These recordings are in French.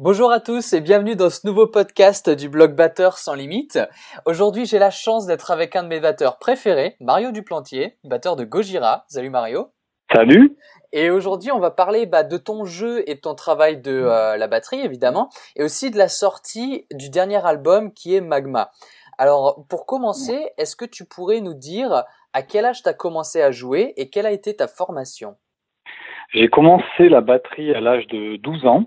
Bonjour à tous et bienvenue dans ce nouveau podcast du blog Batteur sans limite. Aujourd'hui, j'ai la chance d'être avec un de mes batteurs préférés, Mario Duplantier, batteur de Gojira. Salut Mario. Salut. Et aujourd'hui, on va parler de ton jeu et de ton travail de la batterie, évidemment, et aussi de la sortie du dernier album qui est Magma. Alors, pour commencer, est-ce que tu pourrais nous dire à quel âge tu as commencé à jouer et quelle a été ta formation? J'ai commencé la batterie à l'âge de 12 ans.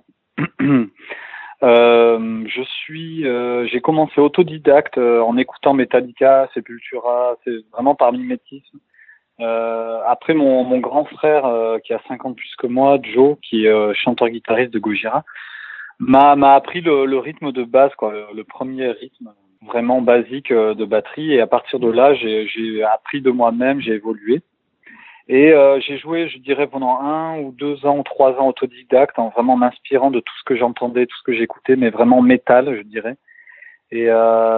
J'ai commencé autodidacte en écoutant Metallica, Sepultura, c'est vraiment par mimétisme. Après mon grand frère qui a 5 ans de plus que moi, Joe, qui est chanteur-guitariste de Gojira, m'a appris le rythme de base, quoi, le premier rythme vraiment basique de batterie. Et à partir de là, j'ai appris de moi-même, j'ai évolué. Et j'ai joué, je dirais, pendant 1 ou 2 ans ou 3 ans autodidacte, en vraiment m'inspirant de tout ce que j'entendais, tout ce que j'écoutais, mais vraiment métal, je dirais. Et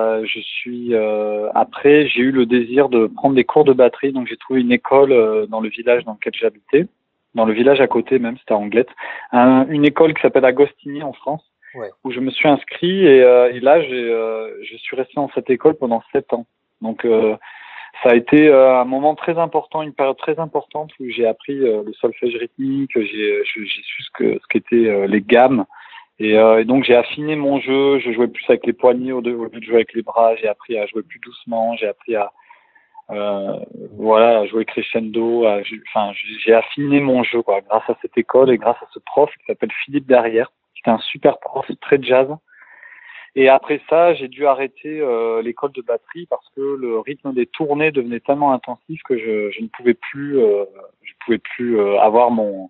après, j'ai eu le désir de prendre des cours de batterie, donc j'ai trouvé une école dans le village dans lequel j'habitais, dans le village à côté même, c'était à Anglette, une école qui s'appelle Agostini en France, Ouais. où je me suis inscrit et là, je suis resté dans cette école pendant 7 ans. Donc ça a été un moment très important, une période très importante où j'ai appris le solfège rythmique, j'ai su ce qu'étaient les gammes et donc j'ai affiné mon jeu, je jouais plus avec les poignets au lieu de jouer avec les bras, j'ai appris à jouer plus doucement, j'ai appris à jouer crescendo, j'ai affiné mon jeu quoi grâce à cette école et grâce à ce prof qui s'appelle Philippe Derrière, qui était un super prof très jazz. Et après ça, j'ai dû arrêter l'école de batterie parce que le rythme des tournées devenait tellement intensif que je ne pouvais plus, avoir mon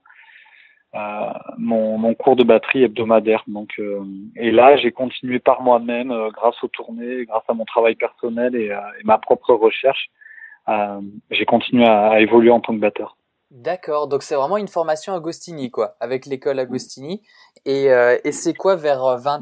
cours de batterie hebdomadaire. Donc, et là, j'ai continué par moi-même, grâce aux tournées, grâce à mon travail personnel et ma propre recherche. J'ai continué à évoluer en tant que batteur. D'accord, donc c'est vraiment une formation Agostini, quoi, avec l'école Agostini. Et c'est quoi vers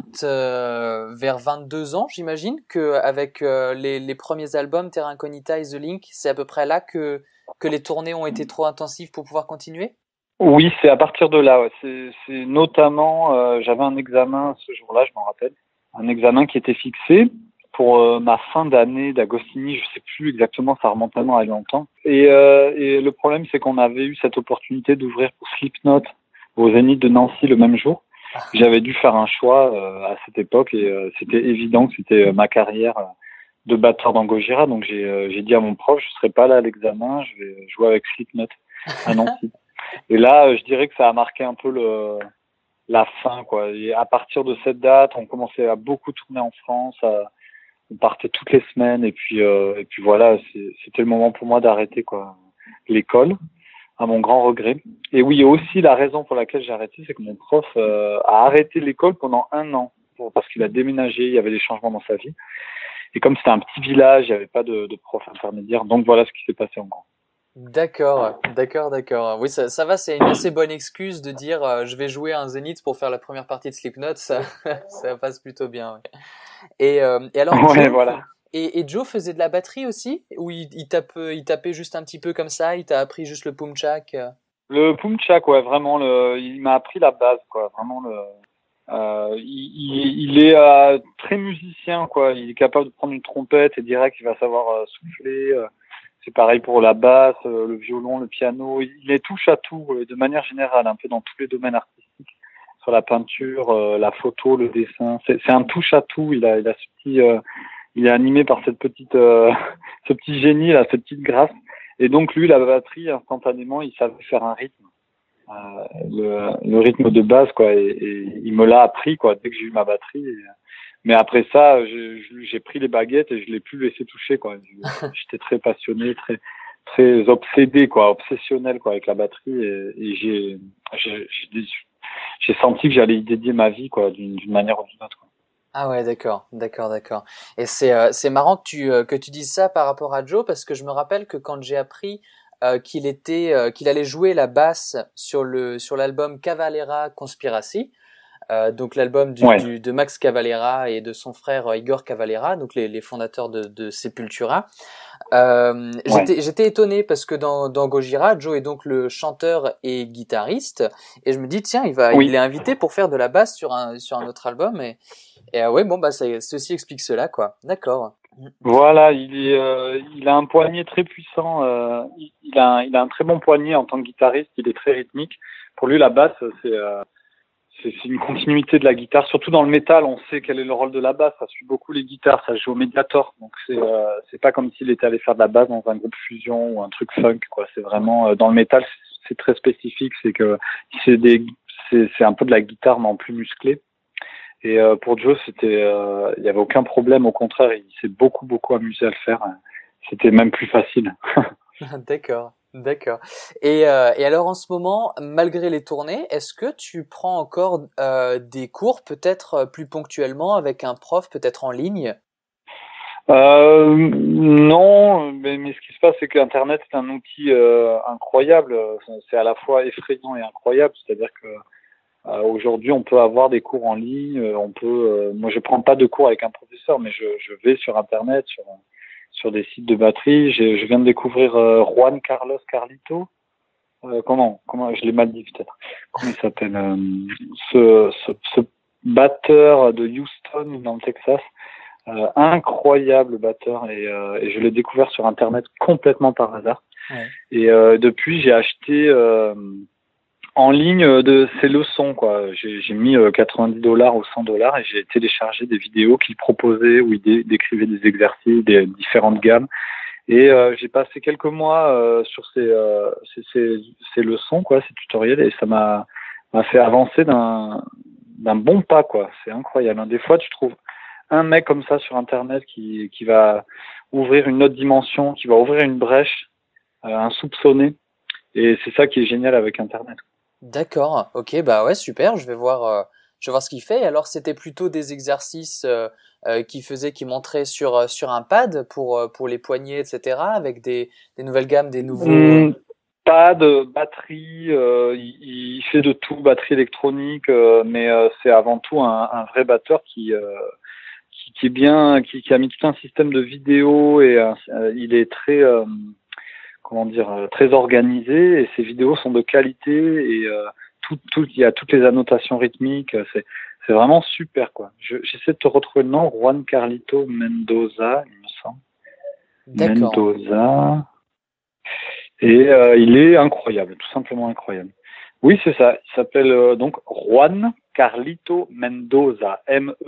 22 ans, j'imagine, que avec les premiers albums Terra Incognita et The Link, c'est à peu près là que les tournées ont été trop intensives pour pouvoir continuer? Oui, c'est à partir de là. Ouais. C'est notamment, j'avais un examen ce jour-là, je m'en rappelle, un examen qui était fixé pour ma fin d'année d'Agostini. Je sais plus exactement, ça remonte tellement à longtemps. Et le problème, c'est qu'on avait eu cette opportunité d'ouvrir pour Slipknot au Zénith de Nancy le même jour. J'avais dû faire un choix à cette époque et c'était évident que c'était ma carrière de batteur dans Gojira. Donc j'ai dit à mon prof, je serai pas là à l'examen, je vais jouer avec Slipknot à Nancy. Et là, je dirais que ça a marqué un peu la fin, quoi. Et à partir de cette date, on commençait à beaucoup tourner en France, on partait toutes les semaines, et puis voilà, c'était le moment pour moi d'arrêter, quoi, l'école, à mon grand regret. Et oui, aussi la raison pour laquelle j'ai arrêté, c'est que mon prof a arrêté l'école pendant 1 an, parce qu'il a déménagé, il y avait des changements dans sa vie. Et comme c'était un petit village, il n'y avait pas de prof intermédiaire, donc voilà ce qui s'est passé en gros. D'accord. Oui, ça va, c'est une assez bonne excuse de dire je vais jouer à un Zénith pour faire la première partie de Slipknot, ça, ça passe plutôt bien. Ouais. Et alors, Ouais, Joe, voilà. et Joe faisait de la batterie aussi? Ou il tapait juste un petit peu comme ça, il t'a appris juste le pumchak? Le pumchak, ouais, vraiment, il m'a appris la base, quoi, vraiment il est très musicien, quoi. Il est capable de prendre une trompette et direct, il va savoir souffler. C'est pareil pour la basse, le violon, le piano. Il est touche à tout, de manière générale, un peu dans tous les domaines artistiques, sur la peinture, la photo, le dessin. C'est un touche à tout. Il a ce petit, il est animé par cette petite, ce petit génie là, cette petite grâce. Et donc lui, la batterie, instantanément, il savait faire un rythme. Le rythme de base, quoi, et il me l'a appris, quoi, dès que j'ai eu ma batterie. Mais après ça, j'ai pris les baguettes et je l'ai plus laissé toucher, quoi. J'étais très passionné, très obsédé, quoi, obsessionnel, quoi, avec la batterie, et j'ai senti que j'allais y dédier ma vie, quoi, d'une manière ou d'une autre, quoi. Ah ouais, d'accord. Et c'est marrant que tu dises ça par rapport à Joe, parce que je me rappelle que quand j'ai appris qu'il allait jouer la basse sur l'album Cavalera Conspiracy, donc l'album Ouais. de Max Cavalera et de son frère Igor Cavalera, donc les fondateurs de Sepultura. Ouais. J'étais étonné parce que dans Gojira, Joe est donc le chanteur et guitariste, et je me dis tiens, il Oui. est invité pour faire de la basse sur un autre album, et ouais, bon bah ceci explique cela, quoi. D'accord. Voilà, il a un poignet très puissant. Il a un très bon poignet en tant que guitariste. Il est très rythmique. Pour lui, la basse, c'est une continuité de la guitare. Surtout dans le métal, on sait quel est le rôle de la basse. Ça suit beaucoup les guitares. Ça joue au médiator. Donc c'est pas comme s'il était allé faire de la basse dans un groupe fusion ou un truc funk, quoi. C'est vraiment dans le métal, c'est très spécifique. C'est que c'est un peu de la guitare mais en plus musclé. Et pour Joe, il y avait aucun problème. Au contraire, il s'est beaucoup amusé à le faire. C'était même plus facile. D'accord, d'accord. Et alors en ce moment, malgré les tournées, est-ce que tu prends encore des cours, peut-être plus ponctuellement avec un prof, peut-être en ligne? Non, mais ce qui se passe, c'est qu'Internet est un outil incroyable. C'est à la fois effrayant et incroyable. C'est-à-dire que aujourd'hui, on peut avoir des cours en ligne. Moi, je prends pas de cours avec un professeur, mais je vais sur Internet, sur des sites de batterie. Je viens de découvrir Juan Carlos Carlito. Comment je l'ai mal dit peut-être. Comment il s'appelle ce batteur de Houston dans le Texas. Incroyable batteur et je l'ai découvert sur Internet complètement par hasard. Ouais. Et depuis, j'ai acheté en ligne de ses leçons, quoi. J'ai mis $90 ou $100 et j'ai téléchargé des vidéos qu'il proposait où il décrivait des exercices, des différentes gammes. Et j'ai passé quelques mois sur ces leçons, quoi, ces tutoriels, et ça m'a fait avancer d'un bon pas, quoi. C'est incroyable. Des fois, tu trouves un mec comme ça sur Internet qui va ouvrir une autre dimension, qui va ouvrir une brèche, un soupçonné. Et c'est ça qui est génial avec Internet. D'accord, ok, bah ouais, super, je vais voir ce qu'il fait. Et alors, c'était plutôt des exercices qu'il montrait sur un pad pour les poignets, etc., avec des nouvelles gammes, des nouveaux... Pad, batterie, il fait de tout, batterie électronique, mais c'est avant tout un vrai batteur qui est bien, qui a mis tout un système de vidéo et il est très très organisé et ses vidéos sont de qualité et il y a toutes les annotations rythmiques, c'est vraiment super, quoi. J'essaie de te retrouver le nom, Juan Carlito Mendoza, il me semble. D'accord. Mendoza. Et il est incroyable, tout simplement incroyable. Oui, c'est ça. Il s'appelle donc Juan Carlito Mendoza,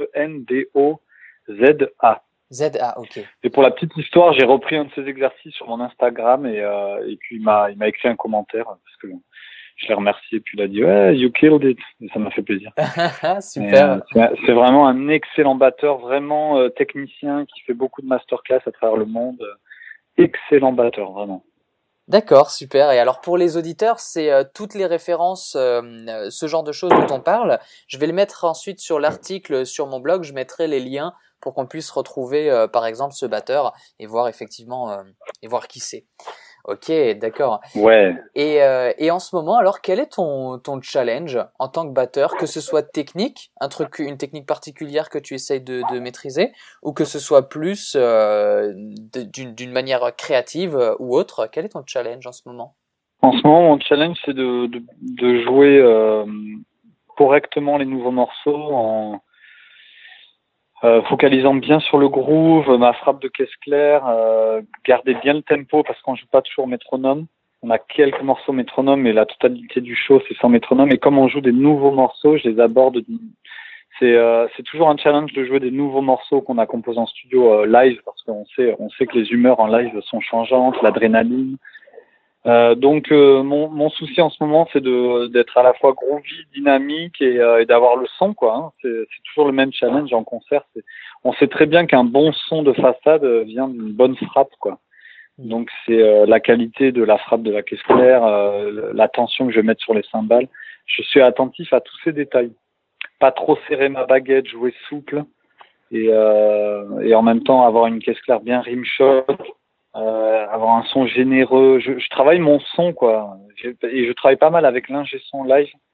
Mendoza. Ok. Et pour la petite histoire, j'ai repris un de ses exercices sur mon Instagram et puis il m'a écrit un commentaire parce que je l'ai remercié et puis il a dit ouais, you killed it. Et ça m'a fait plaisir. Super. C'est vraiment un excellent batteur, vraiment technicien qui fait beaucoup de masterclass à travers le monde. Excellent batteur, vraiment. D'accord, super. Et alors pour les auditeurs, c'est toutes les références, ce genre de choses dont on parle. Je vais le mettre ensuite sur l'article sur mon blog. Je mettrai les liens pour qu'on puisse retrouver, par exemple, ce batteur et voir effectivement et voir qui c'est. Ok, d'accord. Ouais. Et en ce moment, alors, quel est ton challenge en tant que batteur, que ce soit technique, une technique particulière que tu essayes de maîtriser, ou que ce soit plus d'une manière créative ou autre? Quel est ton challenge en ce moment? En ce moment, mon challenge, c'est de jouer correctement les nouveaux morceaux en focalisant bien sur le groove, ma frappe de caisse claire, garder bien le tempo parce qu'on joue pas toujours métronome. On a quelques morceaux métronomes, mais la totalité du show, c'est sans métronome. Et comme on joue des nouveaux morceaux, je les aborde. C'est toujours un challenge de jouer des nouveaux morceaux qu'on a composés en studio live parce qu'on sait que les humeurs en live sont changeantes, l'adrénaline. Donc mon souci en ce moment, c'est d'être à la fois groovy, dynamique et d'avoir le son, quoi. Hein. C'est toujours le même challenge en concert. On sait très bien qu'un bon son de façade vient d'une bonne frappe, quoi. Donc c'est la qualité de la frappe de la caisse claire, la tension que je vais mettre sur les cymbales. Je suis attentif à tous ces détails. Pas trop serrer ma baguette, jouer souple et en même temps avoir une caisse claire bien rimshot. Avoir un son généreux. Je travaille mon son, quoi. Et je travaille pas mal avec l'ingé son live,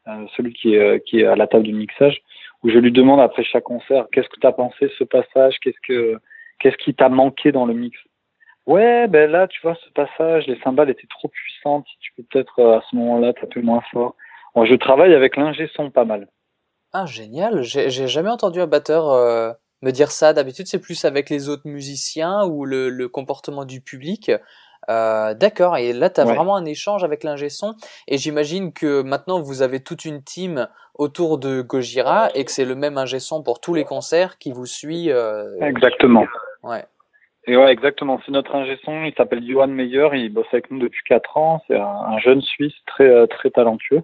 celui qui est à la table de mixage, où je lui demande après chaque concert, qu'est-ce que tu as pensé de ce passage, qu'est-ce qui t'a manqué dans le mix? Ouais, ben là, tu vois, ce passage, les cymbales étaient trop puissantes, si tu peux peut-être à ce moment-là taper moins fort. Bon, je travaille avec l'ingé son pas mal. Ah, génial. J'ai jamais entendu un batteur me dire ça. D'habitude, c'est plus avec les autres musiciens ou le comportement du public. D'accord. Et là, tu as Ouais, vraiment un échange avec l'ingé son. Et j'imagine que maintenant, vous avez toute une team autour de Gojira et que c'est le même ingé son pour tous les concerts qui vous suit. exactement. Ouais. Et ouais, exactement. C'est notre ingé son, il s'appelle Johan Meyer, il bosse avec nous depuis 4 ans. C'est un jeune Suisse très talentueux.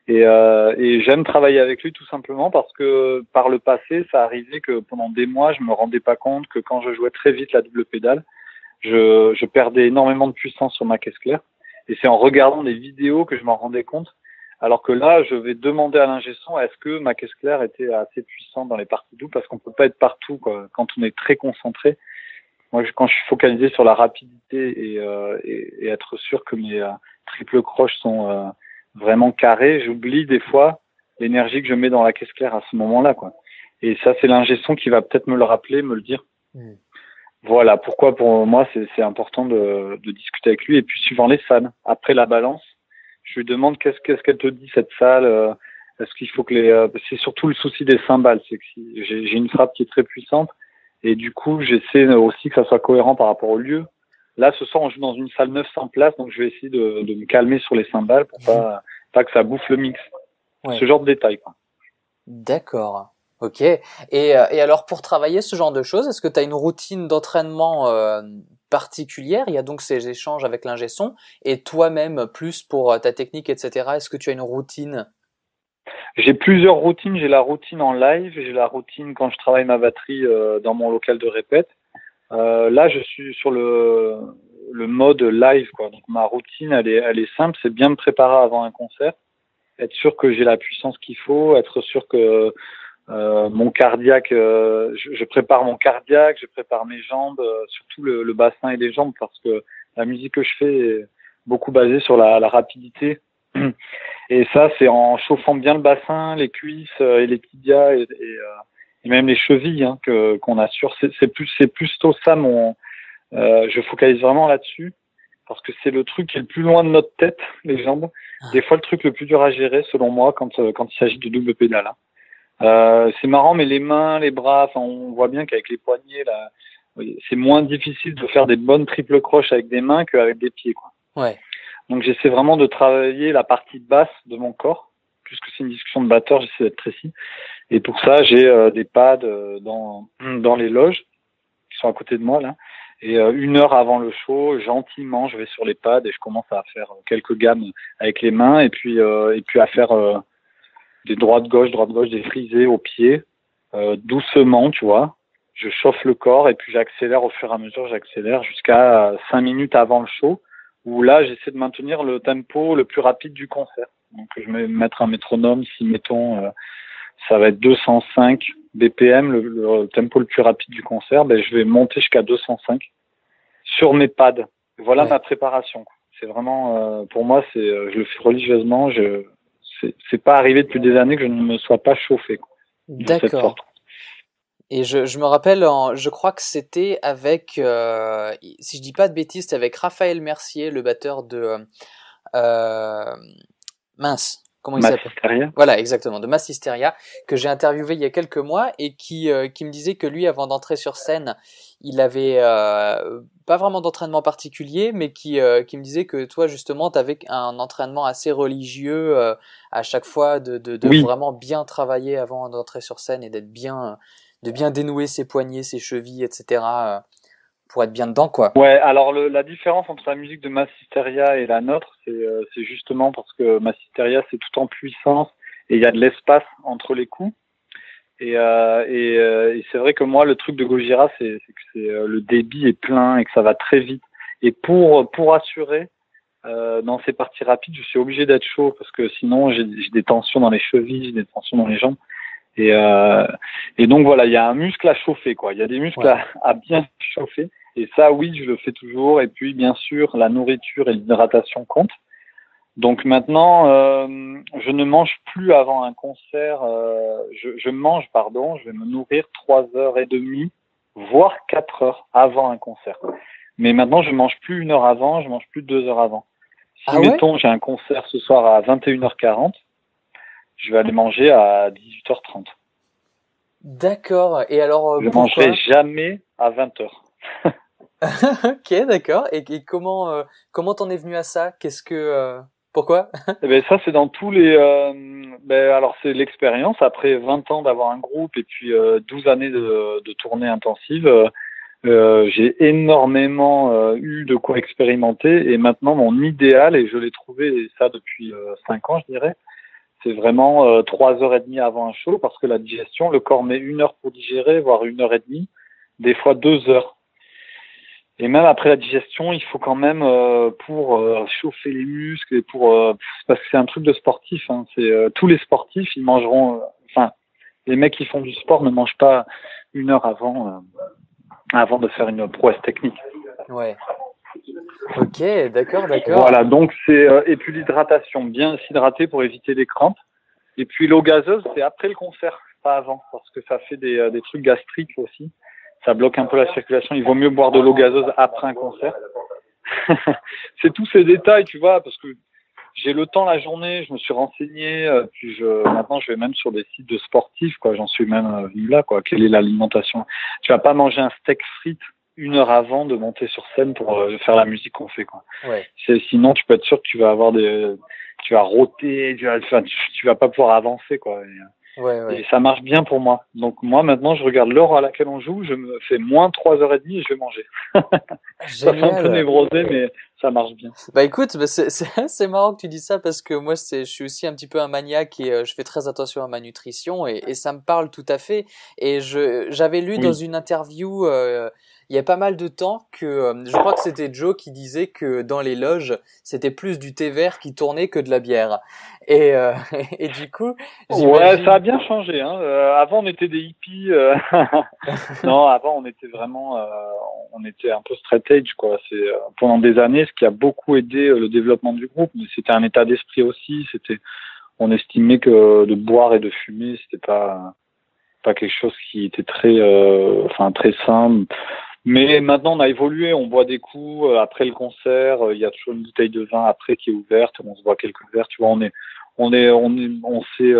Et j'aime travailler avec lui tout simplement parce que par le passé, ça arrivait que pendant des mois, je me rendais pas compte que quand je jouais très vite la double pédale, je perdais énormément de puissance sur ma caisse claire. Et c'est en regardant des vidéos que je m'en rendais compte. Alors que là, je vais demander à l'ingé son, est-ce que ma caisse claire était assez puissante dans les parties doubles, parce qu'on peut pas être partout, quoi. Quand on est très concentré. Moi, quand je suis focalisé sur la rapidité et être sûr que mes triples croches sont vraiment carrés, j'oublie des fois l'énergie que je mets dans la caisse claire à ce moment-là, quoi. Et ça, c'est l'ingé son qui va peut-être me le rappeler, me le dire. Hmm. Voilà pourquoi pour moi c'est important de discuter avec lui. Et puis suivant les salles, après la balance, je lui demande qu'est-ce qu'elle te dit cette salle. Est-ce qu'il faut que c'est surtout le souci des cymbales, c'est que si j'ai une frappe qui est très puissante et du coup j'essaie aussi que ça soit cohérent par rapport au lieu. Là ce soir on joue dans une salle 900 places, donc je vais essayer de me calmer sur les cymbales pour pas que ça bouffe le mix. Ouais. Ce genre de détails, quoi. D'accord. Ok. Et alors pour travailler ce genre de choses, est-ce que tu as une routine d'entraînement particulière? Il y a donc ces échanges avec l'ingé son et toi-même plus pour ta technique, etc. Est-ce que tu as une routine? J'ai plusieurs routines. J'ai la routine en live, j'ai la routine quand je travaille ma batterie dans mon local de répète. Là, je suis sur le mode live, quoi. Donc ma routine, elle est simple, c'est bien me préparer avant un concert, être sûr que j'ai la puissance qu'il faut, être sûr que mon cardiaque, je prépare mon cardiaque, je prépare mes jambes, surtout le bassin et les jambes, parce que la musique que je fais est beaucoup basée sur la rapidité. Et ça, c'est en chauffant bien le bassin, les cuisses et les tibias et même les chevilles, hein, qu'on assure. C'est plutôt ça je focalise vraiment là-dessus parce que c'est le truc qui est le plus loin de notre tête, les jambes. Des fois, le truc le plus dur à gérer, selon moi, quand il s'agit de double pédale, hein. C'est marrant, mais les mains, les bras, enfin, on voit bien qu'avec les poignets, là, c'est moins difficile de faire des bonnes triples croches avec des mains qu'avec des pieds, quoi. Ouais. Donc j'essaie vraiment de travailler la partie basse de mon corps. Puisque c'est une discussion de batteur, j'essaie d'être précis. Et pour ça, j'ai des pads dans les loges qui sont à côté de moi là. Et 1 heure avant le show, gentiment, je vais sur les pads et je commence à faire quelques gammes avec les mains et puis à faire des droite-gauche, des frisés au pied, doucement, tu vois. Je chauffe le corps et puis j'accélère au fur et à mesure, j'accélère jusqu'à 5 minutes avant le show, où là, j'essaie de maintenir le tempo le plus rapide du concert. Donc, je vais mettre un métronome, si mettons, ça va être 205 BPM, le tempo le plus rapide du concert, ben, je vais monter jusqu'à 205 sur mes pads. Voilà ma préparation. C'est vraiment, pour moi, je le fais religieusement, c'est pas arrivé depuis des années que je ne me sois pas chauffé, quoi, de cette D'accord. sorte. Et je me rappelle, je crois que c'était avec, si je dis pas de bêtises, c'était avec Raphaël Mercier, le batteur de euh, mince, comment il s'appelle? Massisteria. Voilà, exactement, de Mass Hysteria, que j'ai interviewé il y a quelques mois et qui me disait que lui, avant d'entrer sur scène, il avait pas vraiment d'entraînement particulier, mais qui me disait que toi, justement, tu avais un entraînement assez religieux à chaque fois, de Oui. vraiment bien travailler avant d'entrer sur scène et de bien dénouer ses poignets, ses chevilles, etc. Pour être bien dedans, quoi. Ouais, alors la différence entre la musique de Massisteria et la nôtre, c'est justement parce que Massisteria, c'est tout en puissance et il y a de l'espace entre les coups. Et c'est vrai que moi, le truc de Gojira, c'est que le débit est plein et que ça va très vite. Et pour assurer dans ces parties rapides, je suis obligé d'être chaud parce que sinon j'ai des tensions dans les chevilles, j'ai des tensions dans les jambes. Et donc voilà, il y a un muscle à chauffer, quoi. Il y a des muscles à bien chauffer. Et ça, oui, je le fais toujours. Et puis, bien sûr, la nourriture et l'hydratation comptent. Donc maintenant, je ne mange plus avant un concert. Je vais me nourrir 3h30, voire 4 heures avant un concert. Mais maintenant, je mange plus 1 heure avant, je mange plus 2 heures avant. Si, Ah ouais? mettons, j'ai un concert ce soir à 21h40, je vais aller manger à 18h30. D'accord. Et alors, Je pourquoi? mangerai jamais à 20h. Ok, d'accord. Et comment t'en es venu à ça? Pourquoi? Eh ben ça c'est dans tous les alors c'est l'expérience après 20 ans d'avoir un groupe et puis 12 années de tournée intensive. J'ai énormément eu de quoi expérimenter et maintenant mon idéal, et je l'ai trouvé, et ça depuis 5 ans je dirais, c'est vraiment 3h30 avant un show, parce que la digestion, le corps met 1 heure pour digérer, voire 1h30, des fois 2 heures. Et même après la digestion, il faut quand même pour chauffer les muscles et parce que c'est un truc de sportif. Hein, tous les sportifs, ils mangeront. Enfin, les mecs qui font du sport ne mangent pas 1 heure avant de faire une prouesse technique. Ouais. Ok, d'accord. Voilà. Donc et puis l'hydratation, bien s'hydrater pour éviter les crampes. Et puis l'eau gazeuse, c'est après le concert, pas avant, parce que ça fait des trucs gastriques aussi. Ça bloque un peu la circulation. Il vaut mieux boire de l'eau gazeuse après un concert. C'est tous ces détails, tu vois, parce que j'ai le temps la journée, je me suis renseigné, puis maintenant je vais même sur des sites de sportifs, quoi. J'en suis même venu là, quoi. Quelle est l'alimentation? Tu vas pas manger un steak frites 1 heure avant de monter sur scène pour faire la musique qu'on fait, quoi. Ouais. Sinon, tu peux être sûr que tu vas rôter, tu vas pas pouvoir avancer, quoi. Ouais. Et ça marche bien pour moi. Donc moi maintenant je regarde l'heure à laquelle on joue, je me fais moins 3h30 et je vais manger. Ça fait un peu Génial. névrosé, mais ça marche bien. Bah écoute, c'est marrant que tu dis ça parce que moi je suis aussi un petit peu un maniaque et je fais très attention à ma nutrition et ça me parle tout à fait. Et j'avais lu dans Oui. une interview il y a pas mal de temps que je crois que c'était Joe qui disait que dans les loges c'était plus du thé vert qui tournait que de la bière. Et et du coup, Ouais, j'imagine. ça a bien changé. Hein. Avant on était des hippies. Non, avant on était vraiment, on était un peu straight edge, quoi. Pendant des années, ce qui a beaucoup aidé le développement du groupe, mais c'était un état d'esprit aussi. On estimait que de boire et de fumer, c'était pas quelque chose qui était très sain. Mais maintenant, on a évolué, on boit des coups après le concert. Il y a toujours une bouteille de vin après qui est ouverte. On se boit quelques verres. Tu vois, on s'est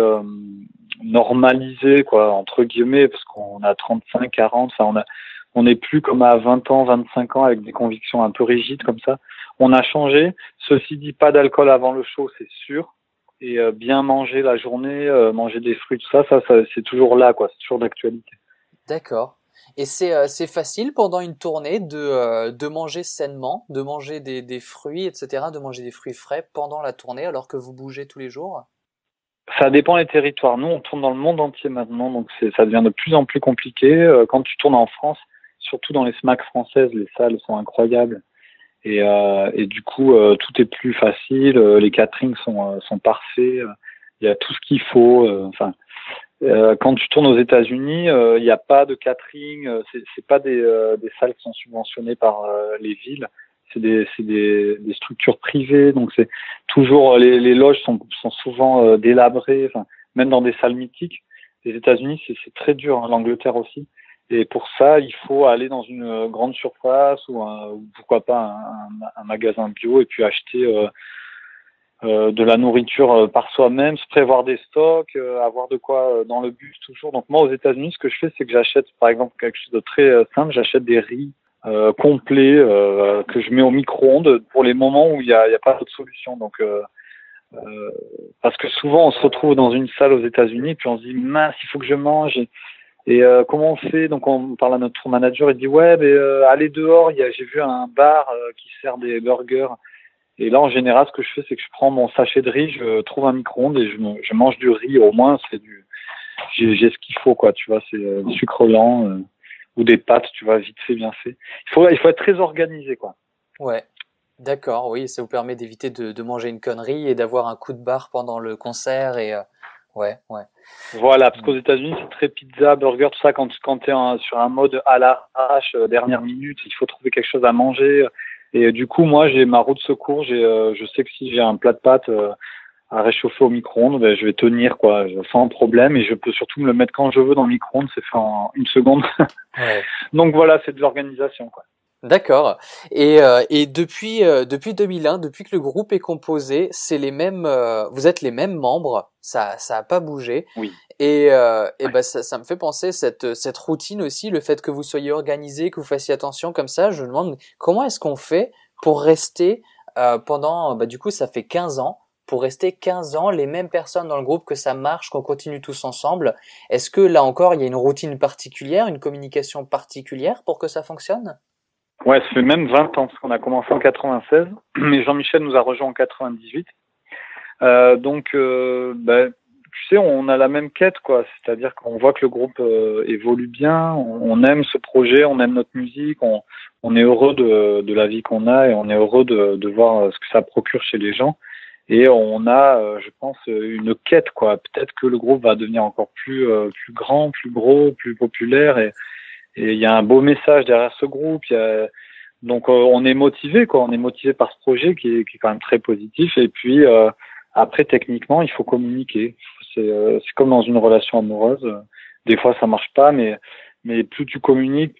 normalisé, quoi, entre guillemets, parce qu'on a 35, 40. Enfin, on n'est plus comme à 20 ans, 25 ans avec des convictions un peu rigides comme ça. On a changé. Ceci dit, pas d'alcool avant le show, c'est sûr. Et bien manger la journée, manger des fruits, tout ça, c'est toujours là, quoi. C'est toujours d'actualité. D'accord. Et c'est facile pendant une tournée de manger sainement, de manger des fruits, etc., de manger des fruits frais pendant la tournée alors que vous bougez tous les jours? Ça dépend des territoires. Nous, on tourne dans le monde entier maintenant, donc ça devient de plus en plus compliqué. Quand tu tournes en France, surtout dans les SMAC françaises, les salles sont incroyables. Et du coup, tout est plus facile. Les caterings sont parfaits. Il y a tout ce qu'il faut. Quand tu tournes aux États-Unis, il n'y a pas de catering. C'est pas des salles qui sont subventionnées par les villes. C'est des structures privées. Donc c'est toujours les loges sont souvent délabrées. Enfin, même dans des salles mythiques. Les États-Unis, c'est très dur. Hein, l'Angleterre aussi. Et pour ça, il faut aller dans une grande surface ou pourquoi pas un magasin bio et puis acheter de la nourriture par soi-même, se prévoir des stocks, avoir de quoi dans le bus toujours. Donc moi, aux États-Unis, ce que je fais, c'est que j'achète, par exemple, quelque chose de très simple, j'achète des riz complets que je mets au micro-ondes pour les moments où il y a pas d'autre solution. Donc parce que souvent, on se retrouve dans une salle aux États-Unis puis on se dit mince, il faut que je mange. Et comment on fait? Donc on parle à notre tour manager, il dit ouais, mais allez dehors, j'ai vu un bar qui sert des burgers. Et là en général, ce que je fais, c'est que je prends mon sachet de riz, je trouve un micro-ondes et je mange du riz. Au moins, j'ai ce qu'il faut, quoi. Tu vois, c'est du sucre lent ou des pâtes, tu vois, vite fait, bien fait. Il faut être très organisé, quoi. Ouais. D'accord, oui, ça vous permet d'éviter de manger une connerie et d'avoir un coup de barre pendant le concert et ouais. Voilà, parce qu'aux États-Unis, c'est très pizza, burger, tout ça. Quand t'es sur un mode à l'arrache, dernière minute, il faut trouver quelque chose à manger. Et du coup, moi, j'ai ma roue de secours. Je sais que si j'ai un plat de pâtes à réchauffer au micro-ondes, ben, je vais tenir quoi, sans problème. Et je peux surtout me le mettre quand je veux dans le micro-ondes. C'est fait en une seconde. Ouais. Donc voilà, c'est de l'organisation, quoi. D'accord. Et depuis 2001, depuis que le groupe est composé, c'est les mêmes. Vous êtes les mêmes membres. Ça a pas bougé. Oui. Et Ouais. ben ça me fait penser cette routine aussi, le fait que vous soyez organisé, que vous fassiez attention comme ça. Je me demande comment est-ce qu'on fait pour rester pendant. Bah du coup, ça fait 15 ans. Pour rester 15 ans, les mêmes personnes dans le groupe, que ça marche, qu'on continue tous ensemble. Est-ce que là encore, il y a une routine particulière, une communication particulière pour que ça fonctionne? Ouais, ça fait même 20 ans, parce qu'on a commencé en 96, mais Jean-Michel nous a rejoint en 98. Donc, tu sais, on a la même quête, quoi. C'est-à-dire qu'on voit que le groupe évolue bien, on aime ce projet, on aime notre musique, on est heureux de la vie qu'on a et on est heureux de voir ce que ça procure chez les gens. Et on a, je pense, une quête, quoi. Peut-être que le groupe va devenir encore plus grand, plus gros, plus populaire. Et il y a un beau message derrière ce groupe. Donc on est motivé, quoi. On est motivé par ce projet qui est quand même très positif. Et puis après, techniquement, il faut communiquer. C'est comme dans une relation amoureuse. Des fois, ça marche pas, mais plus tu communiques,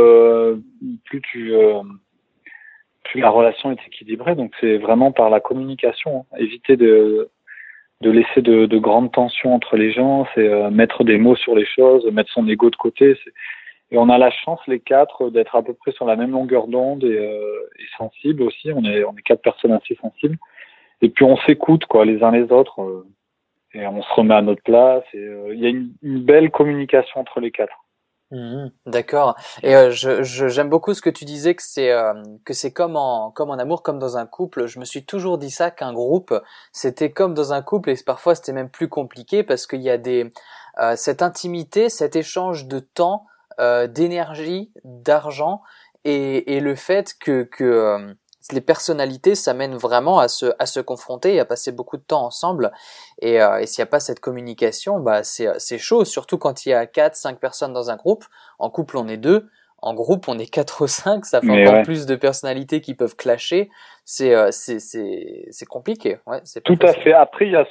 plus la relation est équilibrée. Donc c'est vraiment par la communication, hein. Éviter de laisser de grandes tensions entre les gens. C'est mettre des mots sur les choses, mettre son ego de côté. Et on a la chance, les quatre, d'être à peu près sur la même longueur d'onde et sensibles aussi. On est quatre personnes assez sensibles. Et puis on s'écoute, quoi, les uns les autres, et on se remet à notre place. Et il y a une belle communication entre les quatre. D'accord. Et j'aime beaucoup ce que tu disais, que c'est comme en amour, comme dans un couple. Je me suis toujours dit ça, qu'un groupe c'était comme dans un couple, et parfois c'était même plus compliqué parce qu'il y a cette intimité, cet échange de temps, d'énergie, d'argent, et le fait que les personnalités s'amènent vraiment à se confronter et à passer beaucoup de temps ensemble. Et s'il n'y a pas cette communication, bah c'est chaud, surtout quand il y a 4, 5 personnes dans un groupe. En couple, on est 2. En groupe, on est 4 ou 5. Ça fait Mais encore ouais, plus de personnalités qui peuvent clasher. C'est compliqué. Ouais, c'est pas tout à facile. fait. Après, il y a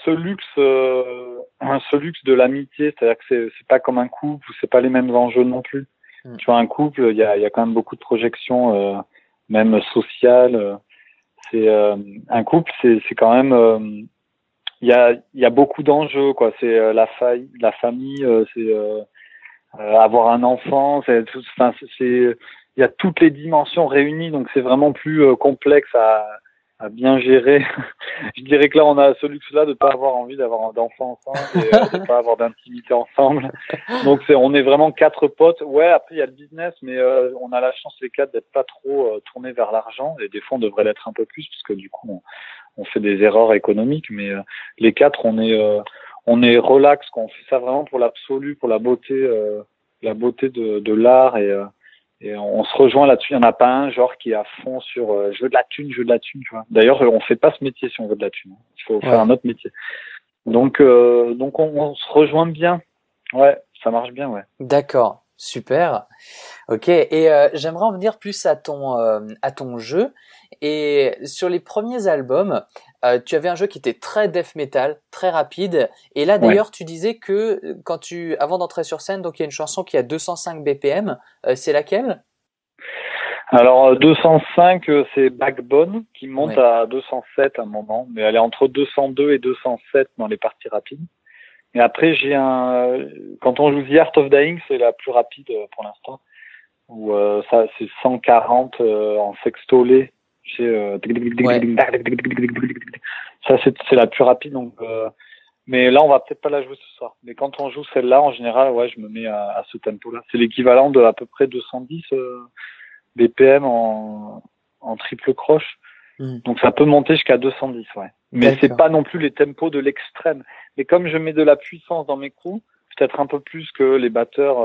ce luxe de l'amitié, c'est-à-dire que c'est pas comme un couple, où c'est pas les mêmes enjeux non plus. Mm. Tu vois, un couple, il y a quand même beaucoup de projections, même sociales. C'est un couple, c'est quand même il y a beaucoup d'enjeux, quoi. C'est la famille, c'est avoir un enfant, c'est tout, enfin il y a toutes les dimensions réunies, donc c'est vraiment plus complexe à bien gérer. Je dirais que là on a ce luxe-là de pas avoir envie d'avoir d'enfants ensemble et de pas avoir d'intimité ensemble. Donc on est vraiment quatre potes. Ouais, après il y a le business, mais on a la chance les quatre d'être pas trop tournés vers l'argent, et des fois on devrait l'être un peu plus parce que du coup on fait des erreurs économiques, mais les quatre on est relax, quoi. On fait ça vraiment pour l'absolu, pour la beauté de l'art, et on se rejoint là-dessus. Il n'y en a pas un genre qui est à fond sur je veux de la thune, tu vois. D'ailleurs, on fait pas ce métier si on veut de la thune. Il faut faire Ouais. un autre métier. Donc on se rejoint bien. Ouais, ça marche bien, ouais. D'accord. Super. Ok. Et j'aimerais en venir plus à ton jeu. Et sur les premiers albums, tu avais un jeu qui était très death metal, très rapide. Et là, Ouais. d'ailleurs, tu disais que avant d'entrer sur scène, donc il y a une chanson qui a 205 BPM. C'est laquelle? Alors 205, c'est Backbone qui monte Ouais. à 207 à un moment, mais elle est entre 202 et 207 dans les parties rapides. Et après, quand on joue The Art of Dying, c'est la plus rapide pour l'instant, où ça c'est 140 en sextolé. Ouais. Ça c'est la plus rapide, donc mais là on va peut-être pas la jouer ce soir. Mais quand on joue celle-là, en général, ouais, je me mets à ce tempo-là. C'est l'équivalent de à peu près 210 BPM en triple croche. Hmm. Donc ça peut monter jusqu'à 210, ouais. Mais c'est D'accord. pas non plus les tempos de l'extrême. Mais comme je mets de la puissance dans mes coups, peut-être un peu plus que les batteurs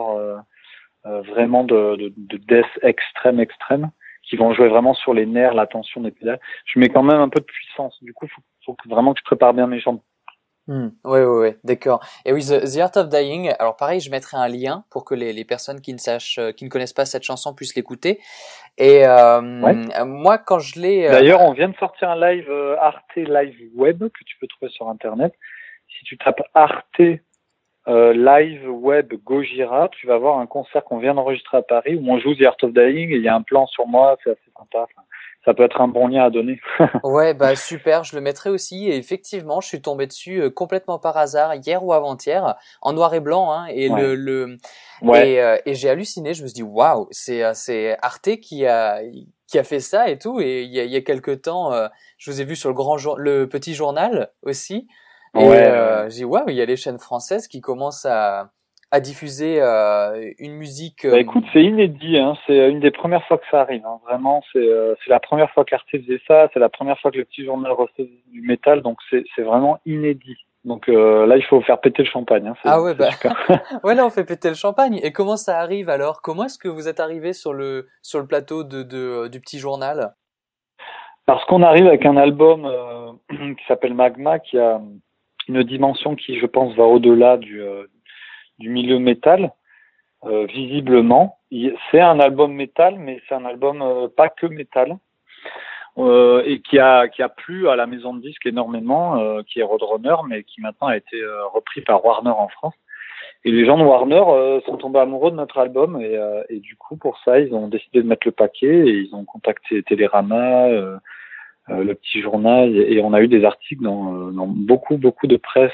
vraiment de death extrême, qui vont jouer vraiment sur les nerfs, la tension des pédales. Je mets quand même un peu de puissance. Du coup, faut vraiment que je prépare bien mes jambes. Ouais, ouais, ouais, d'accord. Et oui, The Art of Dying. Alors pareil, je mettrai un lien pour que les personnes qui ne connaissent pas cette chanson puissent l'écouter. Et Ouais. moi, quand je l'ai, D'ailleurs, on vient de sortir un live Arte Live Web que tu peux trouver sur Internet. Si tu tapes Arte Live Web Gojira, tu vas voir un concert qu'on vient d'enregistrer à Paris où on joue The Art of Dying et il y a un plan sur moi, c'est assez sympa. Enfin, ça peut être un bon lien à donner. ouais, bah super, je le mettrai aussi. Et effectivement, je suis tombé dessus complètement par hasard hier ou avant-hier, en noir et blanc, hein. Et Ouais. le Ouais. et j'ai halluciné. Je me suis dit waouh, c'est Arte qui a fait ça et tout. Et il y a quelque temps, je vous ai vu sur le petit journal aussi. Et Ouais, ouais. j'ai dit waouh, il y a les chaînes françaises qui commencent à diffuser une musique. Bah écoute, c'est inédit, hein. C'est une des premières fois que ça arrive, hein. Vraiment, c'est la première fois qu'Arte faisait ça, c'est la première fois que le petit journal recevait du métal, donc c'est vraiment inédit. Donc là, il faut faire péter le champagne, hein. Ah ouais, C'est bah super. ouais, là on fait péter le champagne. Et comment ça arrive alors? Comment est-ce que vous êtes arrivé sur le plateau du petit journal? Parce qu'on arrive avec un album qui s'appelle Magma, qui a une dimension qui, je pense, va au-delà du milieu métal. Visiblement, c'est un album métal, mais c'est un album pas que métal, et qui a plu à la maison de disques énormément, qui est Roadrunner, mais qui maintenant a été repris par Warner en France. Et les gens de Warner sont tombés amoureux de notre album, et du coup, pour ça, ils ont décidé de mettre le paquet, et ils ont contacté Télérama, le petit journal, et on a eu des articles dans beaucoup de presse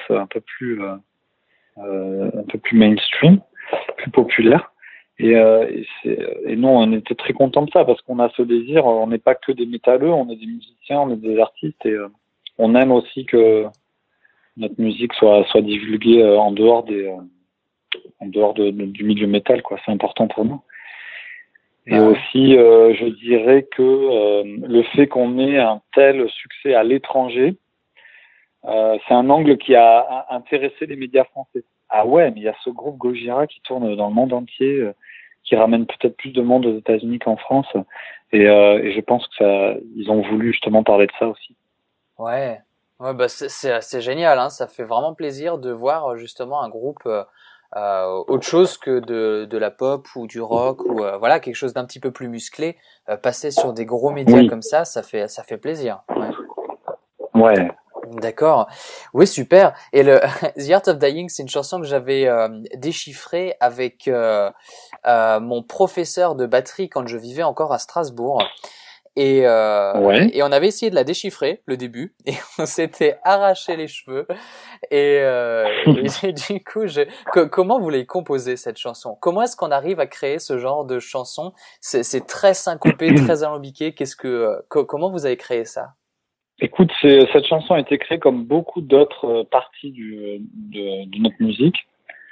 un peu plus mainstream, plus populaire. Et nous, on était très contents de ça parce qu'on a ce désir. On n'est pas que des métalleux, on est des musiciens, on est des artistes et on aime aussi que notre musique soit divulguée en dehors du milieu métal, quoi. C'est important pour nous. Et aussi, je dirais que le fait qu'on ait un tel succès à l'étranger, c'est un angle qui a intéressé les médias français. Ah ouais, mais il y a ce groupe Gojira qui tourne dans le monde entier, qui ramène peut-être plus de monde aux États-Unis qu'en France. Et je pense que ils ont voulu justement parler de ça aussi. Ouais, ouais, bah c'est génial, hein. Ça fait vraiment plaisir de voir justement un groupe autre chose que de la pop ou du rock ou voilà quelque chose d'un petit peu plus musclé passer sur des gros médias Oui. comme ça fait plaisir. Ouais. Ouais. D'accord. Oui, super. Et The Art of Dying, c'est une chanson que j'avais déchiffrée avec mon professeur de batterie quand je vivais encore à Strasbourg. Ouais. Et on avait essayé de la déchiffrer, le début, et on s'était arraché les cheveux. Et du coup, comment vous l'avez composée, cette chanson? Comment est-ce qu'on arrive à créer ce genre de chanson? C'est très syncopé, très alambiqué. Comment vous avez créé ça? Écoute, cette chanson a été créée comme beaucoup d'autres parties de notre musique.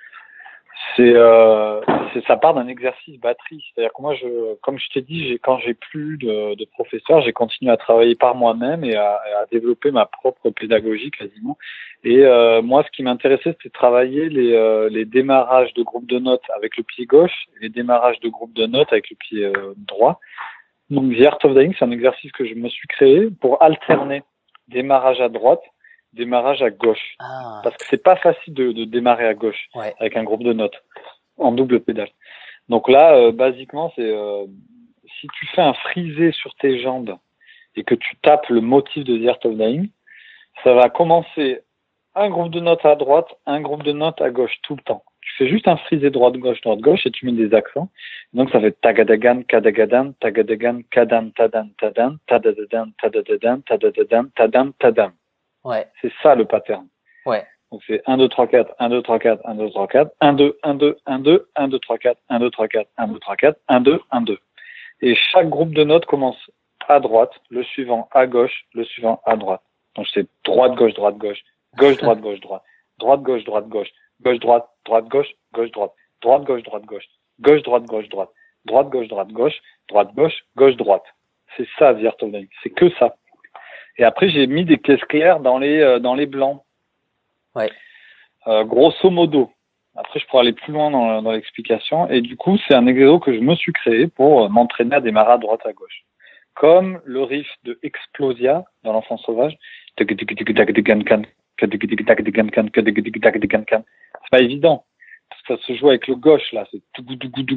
Ça part d'un exercice batterie. C'est-à-dire que moi, comme je t'ai dit, quand j'ai plus de professeur, j'ai continué à travailler par moi-même et à développer ma propre pédagogie quasiment. Et moi, ce qui m'intéressait, c'était de travailler les démarrages de groupe de notes avec le pied gauche et les démarrages de groupe de notes avec le pied droit. Donc, The Art of Dying, c'est un exercice que je me suis créé pour alterner démarrage à droite, démarrage à gauche. Ah, Parce que c'est pas facile de démarrer à gauche ouais. avec un groupe de notes en double pédale. Donc là, basiquement, c'est si tu fais un frisé sur tes jambes et que tu tapes le motif de The Art of Dying, ça va commencer un groupe de notes à droite, un groupe de notes à gauche tout le temps. Tu fais juste un frisé droite-gauche et tu mets des accents. Donc ça fait tagadagan, kadagadan, tagadagan, kadan, tadan, tadan, tadadadan, tadadadan, tadadadan, tadam, tadam. Ouais, C'est ça le pattern. ouais. Donc c'est 1, 2, 3, 4, 1, 2, 3, 4, 1, 2, 3, 4, 1, 2, 1, 2, 1, 2, 1, 2, 3, 4, 1, 2, 3, 4, 1, 2, 3, 4, 1, 2, 1, 2. Et chaque groupe de notes commence à droite, le suivant à gauche, le suivant à droite. Donc c'est droite, gauche, droite, gauche, gauche, droite, gauche, droite, droite, gauche, droite, gauche, gauche, droite, droite, gauche, gauche, droite, droite, gauche, droite, gauche, gauche, droite, gauche, droite, droite, gauche, droite, gauche, droite, gauche, gauche, droite. C'est ça, The Art of Dying. C'est que ça. Et après, j'ai mis des caisses claires dans les blancs. Ouais. Grosso modo. Après, je pourrais aller plus loin dans l'explication. Et du coup, c'est un exo que je me suis créé pour m'entraîner à démarrer à droite, à gauche. Comme le riff de Explosia dans l'Enfant sauvage. C'est pas évident. Parce que ça se joue avec le gauche, là. C'est tu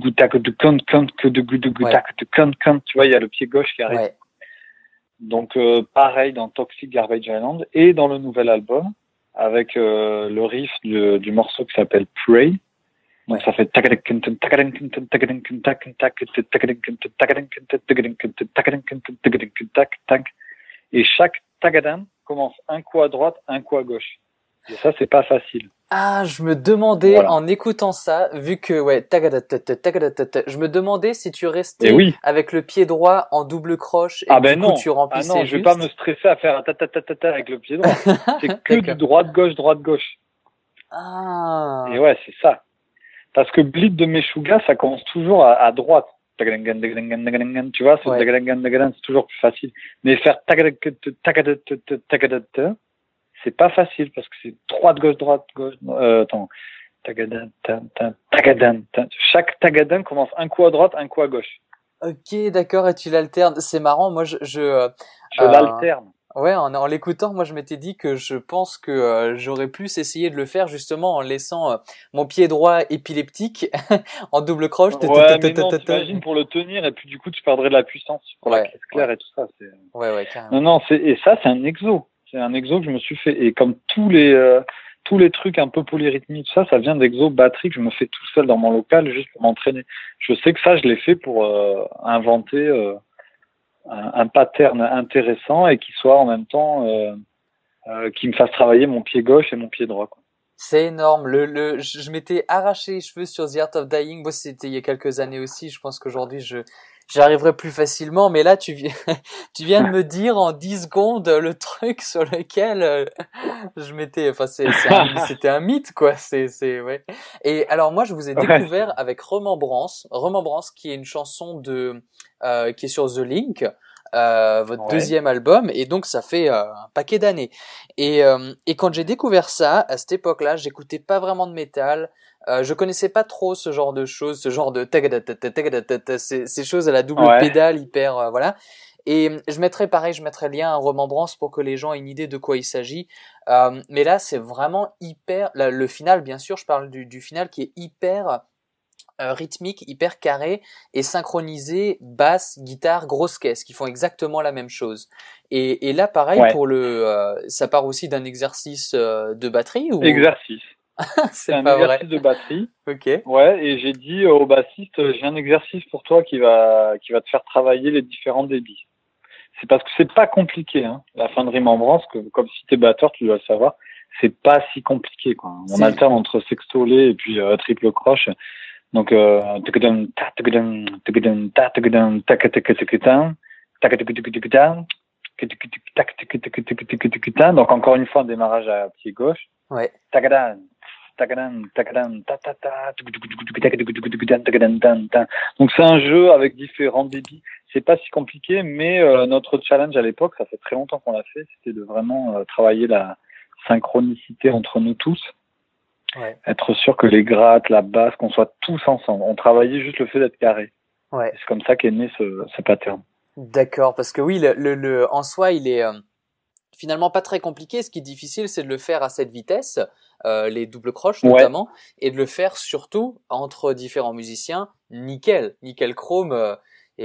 vois, il y a le pied gauche qui arrive. Ouais. Donc, pareil dans Toxic Garbage Island et dans le nouvel album, avec le riff du morceau qui s'appelle Pray. Donc, ça fait et chaque tagadan commence un coup à droite, un coup à gauche. Et ça, c'est pas facile. Ah, je me demandais, Voilà. en écoutant ça, vu que, ouais, je me demandais si tu restais oui. avec le pied droit en double croche et du coup tu remplissais non, je vais pas me stresser à faire ta avec le pied droit. C'est que du droite-gauche. Ah. Et ouais, c'est ça. Parce que Bleed de Meshuggah, ça commence toujours à droite. Tu vois, c'est toujours plus facile. Mais faire c'est pas facile parce que c'est droite, gauche. Attends. Chaque tagadan commence un coup à droite, un coup à gauche. Ok, d'accord, et tu l'alternes. C'est marrant, moi je l'alterne. Ouais, en l'écoutant, moi je m'étais dit que je pense que j'aurais plus essayé de le faire justement en laissant mon pied droit épileptique en double croche. Ouais, mais non, t'imagines pour le tenir et puis du coup tu perdrais de la puissance pour la caisse claire et tout ça. Ouais, carrément. Non, et ça c'est un exo. C'est un exo que je me suis fait. Et comme tous les trucs un peu polyrythmiques, tout ça, ça vient d'exo batterie que je me fais tout seul dans mon local juste pour m'entraîner. Je sais que ça, je l'ai fait pour inventer un pattern intéressant et qui soit en même temps qui me fasse travailler mon pied gauche et mon pied droit, quoi. C'est énorme. Je m'étais arraché les cheveux sur The Art of Dying. Moi, c'était il y a quelques années aussi. Je pense qu'aujourd'hui, j'arriverai plus facilement. Mais là, tu viens de me dire en 10 secondes le truc sur lequel je m'étais, enfin, c'était un mythe, quoi. Ouais. Et alors, moi, je vous ai découvert avec Remembrance, qui est une chanson qui est sur The Link. Votre deuxième album, et donc ça fait un paquet d'années. Et quand j'ai découvert ça, à cette époque-là, j'écoutais pas vraiment de métal, je connaissais pas trop ce genre de choses, ce genre de ces choses à la double pédale hyper voilà. Et je mettrai le lien à Remembrance pour que les gens aient une idée de quoi il s'agit. Mais là, c'est vraiment hyper, le final, bien sûr, je parle du final qui est hyper rythmique, hyper carré et synchronisé, basse, guitare, grosse caisse, qui font exactement la même chose. Et là, pareil, pour ça part aussi d'un exercice de batterie ou... Exercice. C'est un pas exercice vrai. de batterie. Ok. Ouais, et j'ai dit au bassiste, j'ai un exercice pour toi qui va te faire travailler les différents débits. C'est parce que c'est pas compliqué, hein. La fin de Remembrance, comme si t'es batteur, tu dois le savoir, c'est pas si compliqué, quoi. On alterne entre sextolé et puis triple croche. Donc, donc encore une fois un démarrage à pied gauche. Ouais. Donc c'est un jeu avec différents débits. C'est pas si compliqué, mais notre challenge à l'époque, ça fait très longtemps qu'on l'a fait, c'était de vraiment travailler la synchronicité entre nous tous. Ouais. Être sûr que les grattes, la basse, qu'on soit tous ensemble. On travaillait juste le fait d'être carré. Ouais. C'est comme ça qu'est né ce pattern. D'accord, parce que oui, en soi, il est finalement pas très compliqué. Ce qui est difficile, c'est de le faire à cette vitesse, les doubles croches notamment, et de le faire surtout entre différents musiciens, nickel chrome.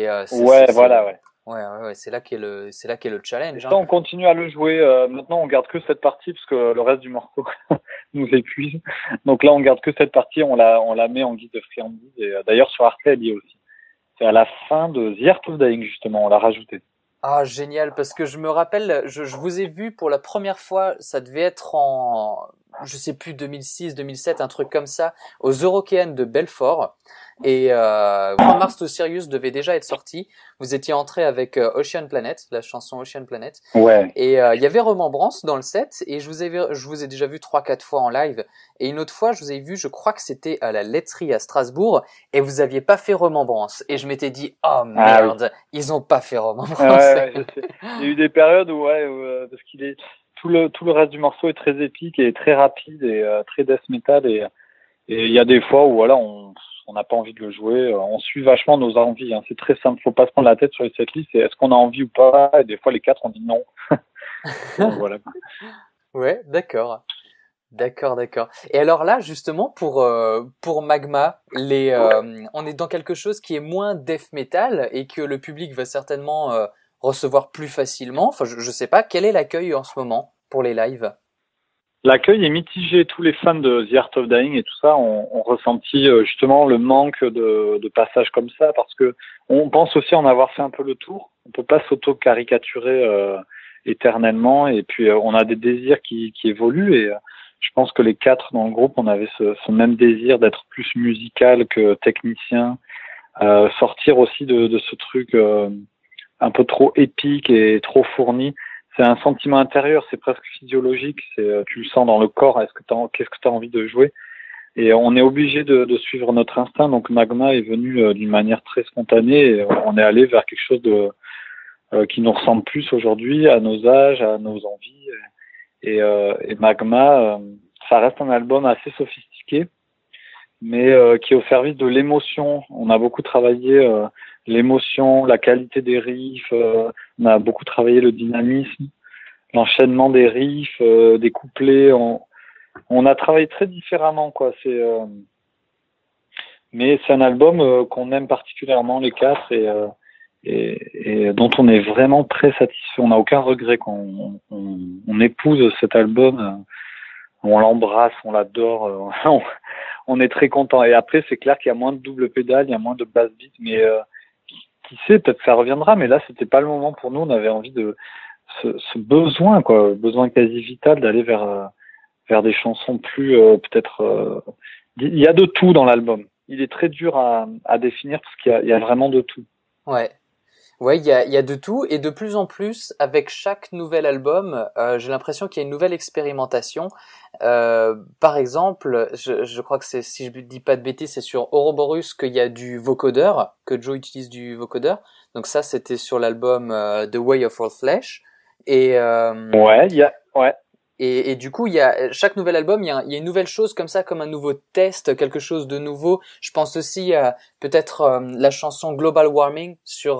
Ouais, c'est là qu'est le challenge. Et ça, on continue à le jouer. Maintenant, on garde que cette partie parce que le reste du morceau nous épuise. Donc là, on garde que cette partie. On la met en guise de friandise. Et d'ailleurs, sur Arte, elle y est aussi. C'est à la fin de The Art of Dying, justement. On l'a rajouté. Ah, génial, parce que je me rappelle, je vous ai vu pour la première fois, ça devait être en, je sais plus, 2006, 2007, un truc comme ça, aux Eurokéennes de Belfort. Et From Mars to Sirius devait déjà être sorti. Vous étiez entré avec Ocean Planet, la chanson Ocean Planet. Ouais. Et il y avait Remembrance dans le set. Et je vous ai déjà vu 3-4 fois en live. Et une autre fois, je vous ai vu, je crois que c'était à la laiterie à Strasbourg. Et vous aviez pas fait Remembrance. Et je m'étais dit, oh merde, ils ont pas fait Remembrance. Ouais, je sais. Il y a eu des périodes où parce qu'il est tout le reste du morceau est très épique et très rapide et très death metal et il y a des fois où voilà on n'a pas envie de le jouer, on suit vachement nos envies, hein. C'est très simple, faut pas se prendre la tête sur les setlists, c'est est-ce qu'on a envie ou pas, et des fois les quatre on dit non. Donc, voilà. Ouais, d'accord. D'accord, d'accord. Et alors là, justement, pour Magma, on est dans quelque chose qui est moins death metal et que le public va certainement recevoir plus facilement. Enfin, je sais pas, quel est l'accueil en ce moment pour les lives? L'accueil est mitigé. Tous les fans de The Art of Dying et tout ça ont ressenti justement le manque de passages comme ça parce que on pense aussi en avoir fait un peu le tour. On peut pas s'auto-caricaturer éternellement et puis on a des désirs qui évoluent et je pense que les quatre dans le groupe, on avait ce même désir d'être plus musical que technicien, sortir aussi de ce truc un peu trop épique et trop fourni. C'est un sentiment intérieur, c'est presque physiologique, tu le sens dans le corps, qu'est-ce que tu as envie de jouer? Et on est obligé de suivre notre instinct, donc Magma est venu d'une manière très spontanée et on est allé vers quelque chose qui nous ressemble plus aujourd'hui à nos âges, à nos envies. Et Magma, ça reste un album assez sophistiqué, mais qui est au service de l'émotion. On a beaucoup travaillé l'émotion, la qualité des riffs, on a beaucoup travaillé le dynamisme, l'enchaînement des riffs, des couplets. On a travaillé très différemment, quoi. Mais c'est un album qu'on aime particulièrement les quatre et dont on est vraiment très satisfait. On n'a aucun regret quand on épouse cet album. On l'embrasse, on l'adore, on est très content. Et après, c'est clair qu'il y a moins de double pédale, il y a moins de bass beat, mais qui sait, peut-être que ça reviendra. Mais là, c'était pas le moment pour nous. On avait envie de ce besoin, quoi, besoin quasi vital d'aller vers des chansons plus peut-être. Il y a de tout dans l'album. Il est très dur à définir parce qu'il y a vraiment de tout. Ouais. Ouais, il y a de tout et de plus en plus avec chaque nouvel album, j'ai l'impression qu'il y a une nouvelle expérimentation. Par exemple, je crois que c'est, si je dis pas de bêtises, c'est sur Ouroboros qu'il y a du vocodeur, que Joe utilise du vocodeur. Donc ça, c'était sur l'album The Way of All Flesh. Et Ouais, ouais. et du coup, il y a chaque nouvel album, il y a une nouvelle chose comme ça, comme un nouveau test, quelque chose de nouveau. Je pense aussi à peut-être la chanson Global Warming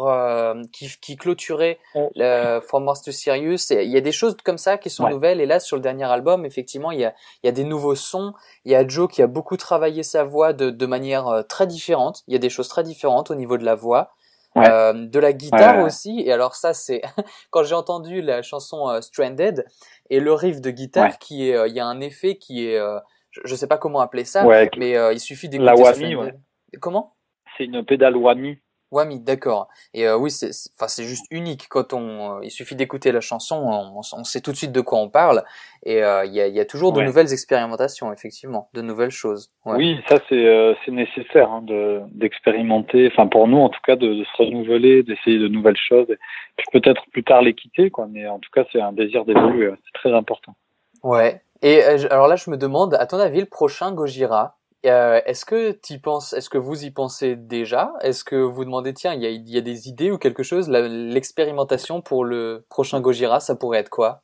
qui clôturait From Mars to Sirius. Et il y a des choses comme ça qui sont Ouais. nouvelles. Et là, sur le dernier album, effectivement, il y a des nouveaux sons. Il y a Joe qui a beaucoup travaillé sa voix de manière très différente. Il y a des choses très différentes au niveau de la voix. Ouais. De la guitare Ouais. aussi, et alors ça c'est quand j'ai entendu la chanson Stranded et le riff de guitare qui est, il y a un effet qui est, je sais pas comment appeler ça, mais il suffit la d'écouter whammy, Stranded. Comment? C'est une pédale whammy. Whammy, d'accord. Et oui, enfin c'est juste unique quand il suffit d'écouter la chanson, on sait tout de suite de quoi on parle, et il y a toujours de nouvelles expérimentations, effectivement, de nouvelles choses. Ouais. Oui, ça c'est nécessaire d'expérimenter. Enfin pour nous en tout cas de se renouveler, d'essayer de nouvelles choses. Puis peut-être plus tard les quitter quoi. Mais en tout cas c'est un désir d'évoluer. C'est très important. Ouais. Et alors là je me demande, à ton avis, le prochain Gojira, est-ce que t'y penses, est-ce que vous y pensez déjà? Est-ce que vous demandez, tiens, il y a des idées ou quelque chose, l'expérimentation pour le prochain Gojira, ça pourrait être quoi?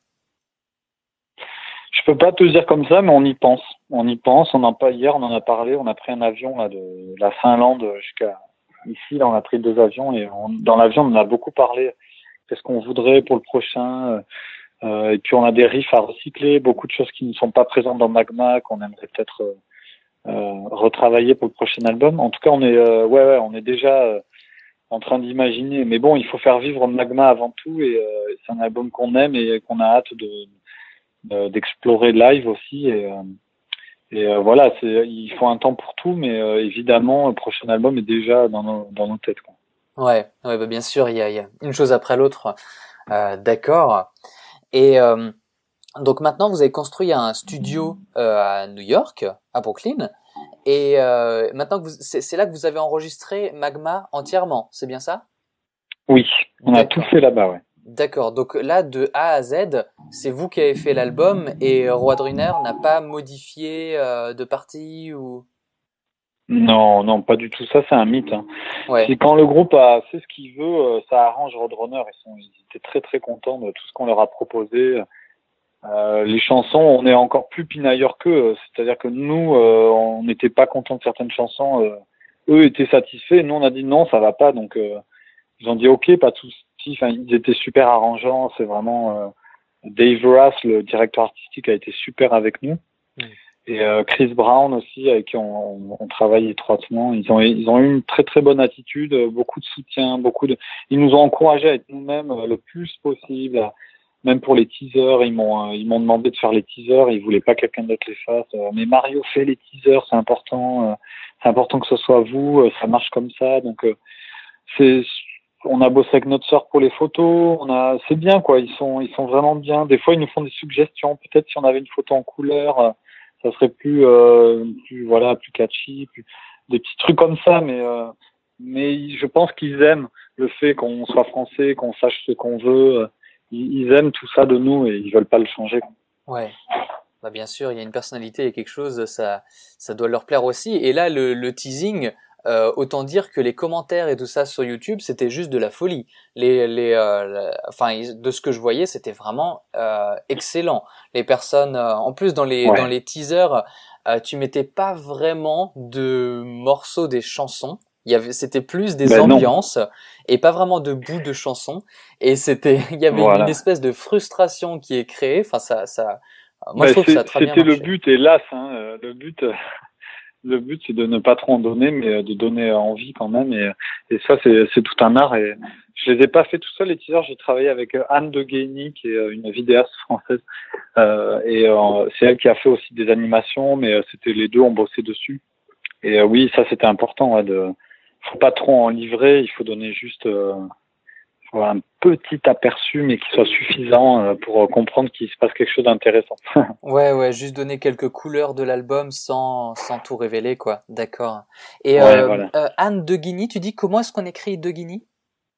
Je peux pas te dire comme ça, mais on y pense. On y pense. Hier, on en a parlé. On a pris un avion là de la Finlande jusqu'à ici. Là, on a pris 2 avions et dans l'avion, on en a beaucoup parlé. Qu'est-ce qu'on voudrait pour le prochain? Et puis on a des riffs à recycler, beaucoup de choses qui ne sont pas présentes dans Magma qu'on aimerait peut-être retravailler pour le prochain album. En tout cas, on est déjà en train d'imaginer. Mais bon, il faut faire vivre Magma avant tout et c'est un album qu'on aime et qu'on a hâte d'explorer live aussi et voilà, il faut un temps pour tout, mais évidemment le prochain album est déjà dans nos têtes quoi. Ouais, bah bien sûr, il y a une chose après l'autre. D'accord. Et donc maintenant, vous avez construit un studio à New York, à Brooklyn, et maintenant que c'est là que vous avez enregistré Magma entièrement, c'est bien ça? Oui, on a tout fait là-bas, ouais. D'accord. Donc là, de A à Z, c'est vous qui avez fait l'album et Roi Drunner n'a pas modifié de partie ou? Non, pas du tout. Ça, c'est un mythe. Hein. Ouais. C'est quand le groupe a fait ce qu'il veut, ça arrange Roadrunner. Ils étaient très très contents de tout ce qu'on leur a proposé. Les chansons, on est encore plus pinailleurs qu'eux. C'est-à-dire que nous, on n'était pas contents de certaines chansons. Eux étaient satisfaits. Nous, on a dit non, ça va pas. Donc, ils ont dit ok, pas de souci. Enfin, ils étaient super arrangeants. C'est vraiment Dave Rath, le directeur artistique, a été super avec nous. Et Chris Brown aussi, avec qui on travaille étroitement. Ils ont eu une très très bonne attitude, beaucoup de soutien, ils nous ont encouragés à être nous-mêmes le plus possible. Même pour les teasers, ils m'ont demandé de faire les teasers. Ils voulaient pas quelqu'un d'autre les fasse. Mais Mario fait les teasers, c'est important. C'est important que ce soit vous. Ça marche comme ça. Donc on a bossé avec notre sœur pour les photos. C'est bien quoi. Ils sont vraiment bien. Des fois, ils nous font des suggestions. Peut-être si on avait une photo en couleur. Ça serait plus catchy, des petits trucs comme ça, mais je pense qu'ils aiment le fait qu'on soit français, qu'on sache ce qu'on veut. Ils aiment tout ça de nous et ils veulent pas le changer. Ouais. Bah bien sûr, il y a une personnalité et quelque chose, ça doit leur plaire aussi. Et là, le teasing, autant dire que les commentaires et tout ça sur YouTube, c'était juste de la folie. Enfin, de ce que je voyais, c'était vraiment excellent. Les personnes, en plus dans les teasers, tu mettais pas vraiment de morceaux des chansons. C'était plus des ambiances et pas vraiment de bouts de chansons. Et il y avait une espèce de frustration qui est créée. Enfin, moi je trouve que ça a très bien marché. C'était le but, hélas, hein, le but, c'est de ne pas trop en donner, mais de donner envie quand même. Et ça, c'est tout un art. Et je les ai pas fait tout seul, les teasers. J'ai travaillé avec Anne de Guény, qui est une vidéaste française. C'est elle qui a fait aussi des animations, mais c'était les deux, on bossait dessus. Et oui, ça, c'était important. Faut pas trop en livrer. Il faut donner juste un petit aperçu, mais qui soit suffisant pour comprendre qu'il se passe quelque chose d'intéressant. Ouais, juste donner quelques couleurs de l'album sans tout révéler, quoi. D'accord. Et Anne de Guigny, tu dis comment est-ce qu'on écrit de Guigny?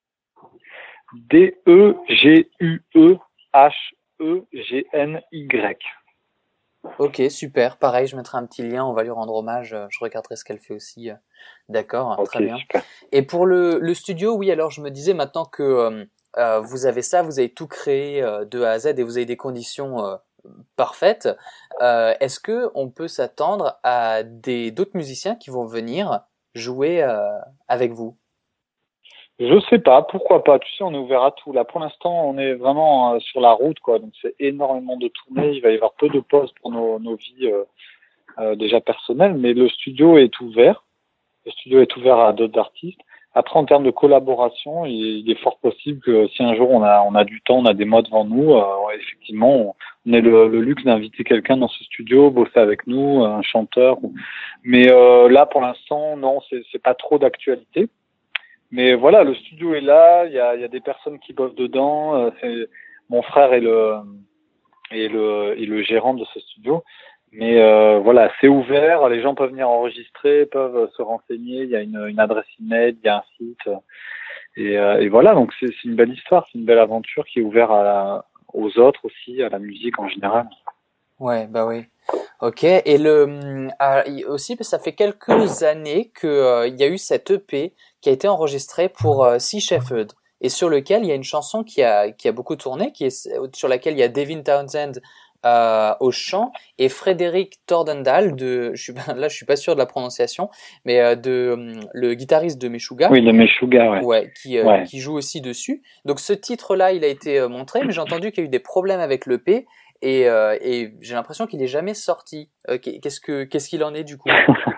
Degueheny. Ok, super. Pareil, je mettrai un petit lien, on va lui rendre hommage. Je regarderai ce qu'elle fait aussi. D'accord, très bien. Super. Et pour le studio, oui, alors je me disais maintenant que vous avez tout créé de A à Z et vous avez des conditions parfaites. Est-ce que on peut s'attendre à d'autres musiciens qui vont venir jouer avec vous? Je sais pas, pourquoi pas. Tu sais, on est ouvert à tout. Là, pour l'instant, on est vraiment sur la route, quoi. Donc, c'est énormément de tournées. Il va y avoir peu de pauses pour nos vies déjà personnelles, mais le studio est ouvert. Le studio est ouvert à d'autres artistes. Après, en termes de collaboration, il est fort possible que si un jour on a du temps, on a des mois devant nous, effectivement, on ait le luxe d'inviter quelqu'un dans ce studio, bosser avec nous, un chanteur. Mais là, pour l'instant, non, c'est pas trop d'actualité. Mais voilà, le studio est là, il y a des personnes qui bossent dedans. Mon frère est le gérant de ce studio. Mais voilà, c'est ouvert, les gens peuvent venir enregistrer, peuvent se renseigner, il y a une adresse email, il y a un site. Et voilà, donc c'est une belle histoire, c'est une belle aventure qui est ouverte aux autres aussi, à la musique en général. Ouais, bah oui. Ok, et aussi, ça fait quelques années que il y a eu cette EP qui a été enregistrée pour Sea Shepherd et sur lequel il y a une chanson qui a beaucoup tourné, sur laquelle il y a Devin Townsend au chant et Frédéric Tordendal je suis pas sûr de la prononciation, mais le guitariste de Meshuggah. Oui, de Meshuggah, ouais. Ouais, qui joue aussi dessus. Donc ce titre-là, il a été montré, mais j'ai entendu qu'il y a eu des problèmes avec l'EP. Et j'ai l'impression qu'il est jamais sorti. Qu'est-ce qu'il en est du coup?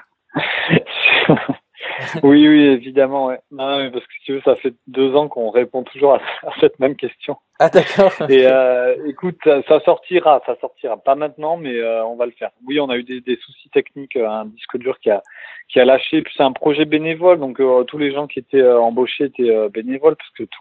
Oui, évidemment, ouais. Non, mais parce que si tu veux, ça fait 2 ans qu'on répond toujours à cette même question. Ah d'accord. Et écoute, ça sortira. Pas maintenant, mais on va le faire. Oui, on a eu des soucis techniques, un disque dur qui a lâché. Puis c'est un projet bénévole, donc tous les gens qui étaient embauchés étaient bénévoles, parce que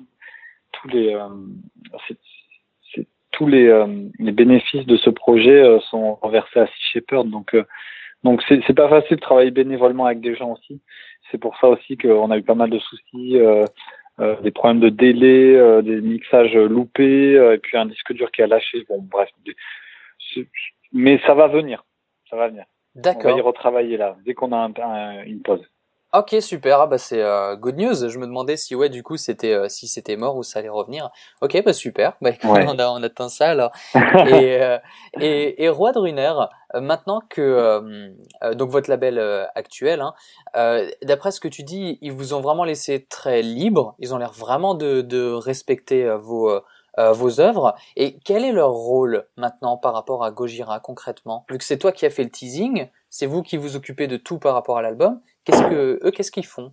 tous les bénéfices de ce projet sont reversés à Sea Shepherd. Donc c'est pas facile de travailler bénévolement avec des gens aussi. C'est pour ça aussi qu'on a eu pas mal de soucis, des problèmes de délai, des mixages loupés, et puis un disque dur qui a lâché. Bon, bref. Mais ça va venir. D'accord. On va y retravailler là, dès qu'on a une pause. Ok, super. Ah bah c'est good news. Je me demandais si du coup si c'était mort ou ça allait revenir. Ok, bah super. Bah écoute, Ouais. on atteint ça alors. Et Roi de Runner, maintenant que donc votre label actuel, d'après ce que tu dis, ils vous ont vraiment laissé très libre. Ils ont l'air vraiment de respecter vos œuvres. Et quel est leur rôle maintenant par rapport à Gojira concrètement? Vu que c'est toi qui as fait le teasing, c'est vous qui vous occupez de tout par rapport à l'album. Qu'est-ce qu'ils font?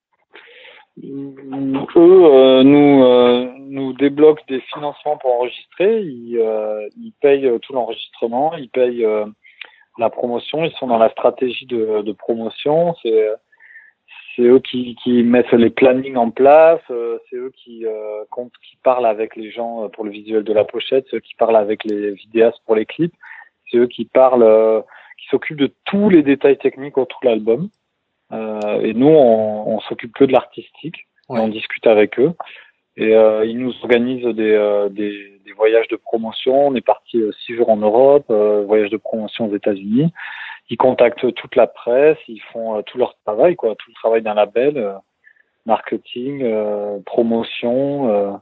Eux nous débloquent des financements pour enregistrer. Ils payent tout l'enregistrement, ils payent la promotion. Ils sont dans la stratégie de promotion. C'est eux qui mettent les plannings en place. C'est eux qui parlent avec les gens pour le visuel de la pochette. C'est eux qui parlent avec les vidéastes pour les clips. C'est eux qui s'occupent de tous les détails techniques autour de l'album. Et nous, on s'occupe que de l'artistique. Ouais. Et on discute avec eux. Et ils nous organisent des voyages de promotion. On est parti 6 jours en Europe, voyage de promotion aux États-Unis. Ils contactent toute la presse, ils font tout leur travail, quoi, tout le travail d'un label, marketing, promotion,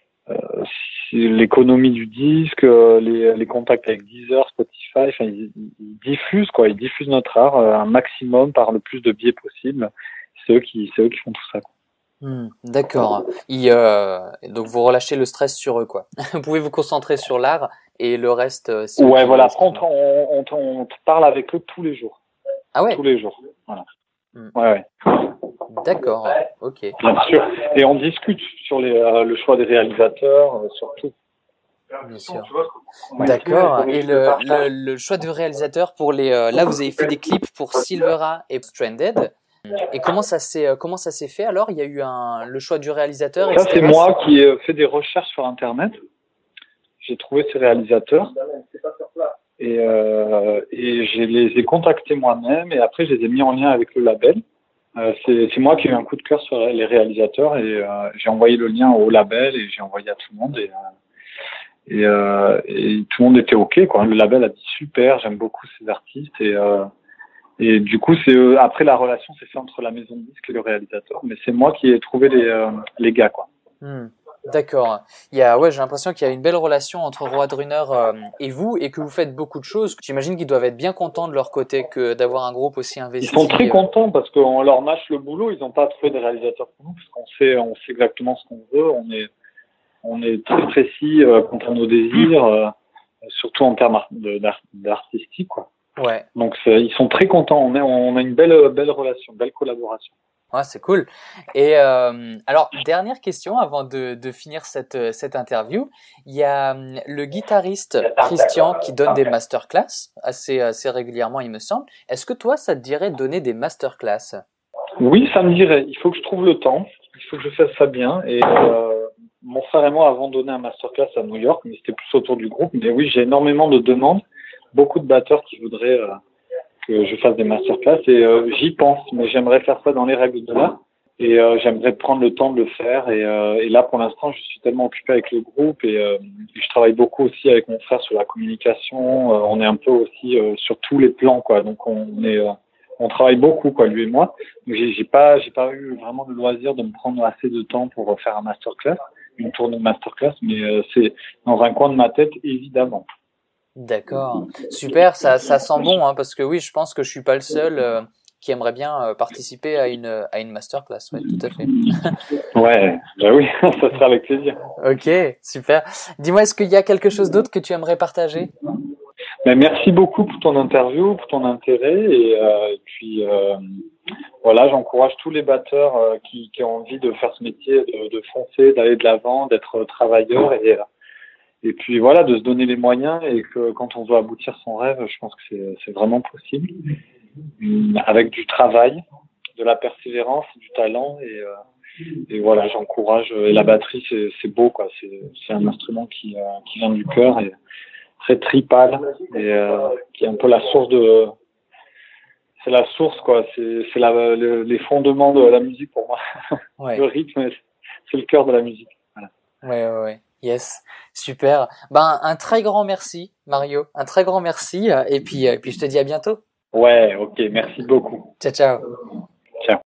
l'économie du disque, les contacts avec Deezer, Spotify. Enfin, ils diffusent, quoi, ils diffusent notre art un maximum par le plus de biais possible. C'est eux qui font tout ça, quoi. D'accord. Donc vous relâchez le stress sur eux, quoi. Vous pouvez vous concentrer sur l'art et le reste. Ouais, voilà. Après, on parle avec eux tous les jours. Ah ouais. Tous les jours. Voilà. Ouais. D'accord. Ok. Bien sûr. Et on discute sur le choix des réalisateurs, surtout. Bien sûr. D'accord. Et le choix de réalisateur pour là vous avez fait des clips pour Silvera et Stranded. Et comment ça s'est fait alors? Il y a eu le choix du réalisateur, etc. Ça, c'est moi qui ai fait des recherches sur Internet. J'ai trouvé ces réalisateurs et je les ai contactés moi-même et après je les ai mis en lien avec le label. C'est moi qui ai eu un coup de cœur sur les réalisateurs et j'ai envoyé le lien au label et j'ai envoyé à tout le monde et tout le monde était ok, quoi. Le label a dit super, j'aime beaucoup ces artistes et du coup, après la relation s'est faite entre la maison de disque et le réalisateur, mais c'est moi qui ai trouvé les gars, quoi. D'accord. J'ai l'impression qu'il y a une belle relation entre Roadrunner et vous et que vous faites beaucoup de choses. J'imagine qu'ils doivent être bien contents de leur côté que d'avoir un groupe aussi investi. Ils sont très contents parce qu'on leur mâche le boulot. Ils n'ont pas trouvé des réalisateurs pour nous parce qu'on sait exactement ce qu'on veut. On est très précis quant à nos désirs, surtout en termes d'artistique, quoi. Ouais. Donc ils sont très contents. On a une belle relation, belle collaboration. Ouais, c'est cool. Et alors dernière question avant de finir cette interview, il y a le guitariste Christian qui donne des masterclass assez régulièrement, il me semble. Est-ce que toi, ça te dirait de donner des masterclass? Oui, ça me dirait. Il faut que je trouve le temps. Il faut que je fasse ça bien. Et mon frère et moi avons donné un masterclass à New York, mais c'était plus autour du groupe. Mais oui, j'ai énormément de demandes. Beaucoup de batteurs qui voudraient que je fasse des masterclass et j'y pense, mais j'aimerais faire ça dans les règles de l'art et j'aimerais prendre le temps de le faire et là pour l'instant je suis tellement occupé avec le groupe et je travaille beaucoup aussi avec mon frère sur la communication, on est un peu aussi sur tous les plans, quoi, donc on travaille beaucoup, quoi, lui et moi. Donc j'ai pas eu vraiment le loisir de me prendre assez de temps pour faire un masterclass, une tournée de masterclass, mais c'est dans un coin de ma tête évidemment. D'accord, super, ça sent bon, hein, parce que oui, je pense que je suis pas le seul qui aimerait bien participer à une masterclass, ouais, tout à fait. Ouais, bah oui, ça sera avec plaisir. Ok, super. Dis-moi, est-ce qu'il y a quelque chose d'autre que tu aimerais partager? Ben, merci beaucoup pour ton interview, pour ton intérêt et puis voilà, j'encourage tous les batteurs qui ont envie de faire ce métier, de foncer, d'aller de l'avant, d'être travailleurs et puis voilà, de se donner les moyens et que quand on veut aboutir son rêve, je pense que c'est vraiment possible. Avec du travail, de la persévérance, du talent et voilà, j'encourage. Et la batterie, c'est beau, quoi. C'est un instrument qui vient du cœur et très tripal et qui est un peu la source c'est la source, quoi. C'est les fondements de la musique pour moi. Ouais. Le rythme, c'est le cœur de la musique. Voilà. Ouais. Yes, super. Ben un très grand merci, Mario. Un très grand merci et puis je te dis à bientôt. Ouais, ok, merci beaucoup. Ciao.